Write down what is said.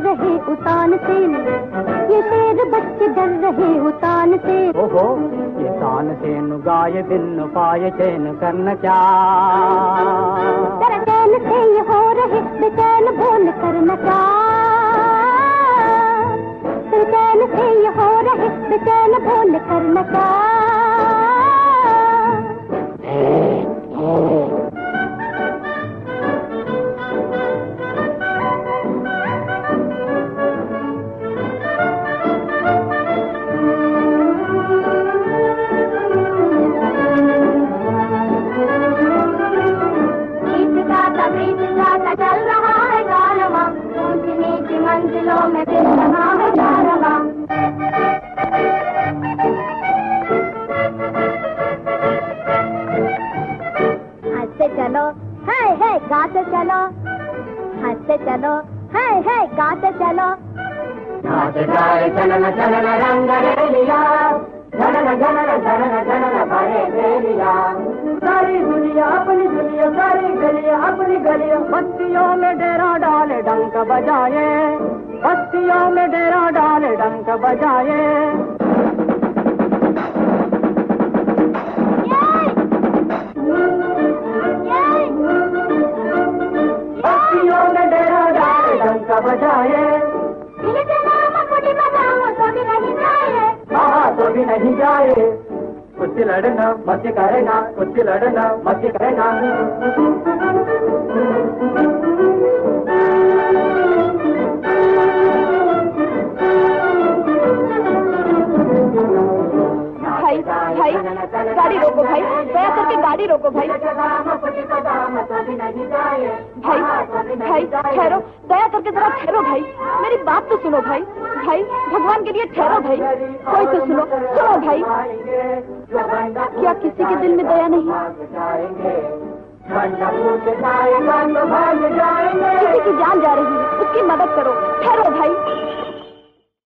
रहे उतान से, ये शेर बच्चे डर रहे उतान से। ओहो ये तान से नुगाए दिन पाए चैन करना क्या, तेरा चैन से ये हो रहे बेचैन बोल करना क्या, तेरा चैन से ये हो रहे बेचैन बोल करना क्या। चल रहा है कारवां, ऊंच नीच मंजिलों में फिर रहा है कारवां। हंसते चलो है गाते चलो, हंसते चलो है गाते चलो। गाते गाए चलन चलन रंग रेलिया, झनन झनन झनन झनन भरे रेलिया। सारी दुनिया अपनी दुनिया, सारी गलियां अपनी गलियां, बस्तियों में डेरा डाले डंक बजाए, बस्तियों में डेरा डाले डंक बजाए। बस्तियों में डेरा डाले डंक बजाए। हाँ तो भी नहीं जाए, कुछ लड़ना मत करना, कुछ लड़ना मत करना। भाई भाई गाड़ी रोको भाई, दया करके गाड़ी रोको भाई। भाई भाई ठहरो, दया करके जरा ठहरो भाई, मेरी बात तो सुनो भाई। भाई भगवान के लिए ठहरो भाई, कोई तो सुनो, सुनो भाई। क्या किसी के दिल में दया नहीं? किसी की जान जा रही है, उसकी मदद करो। ठहरो भाई।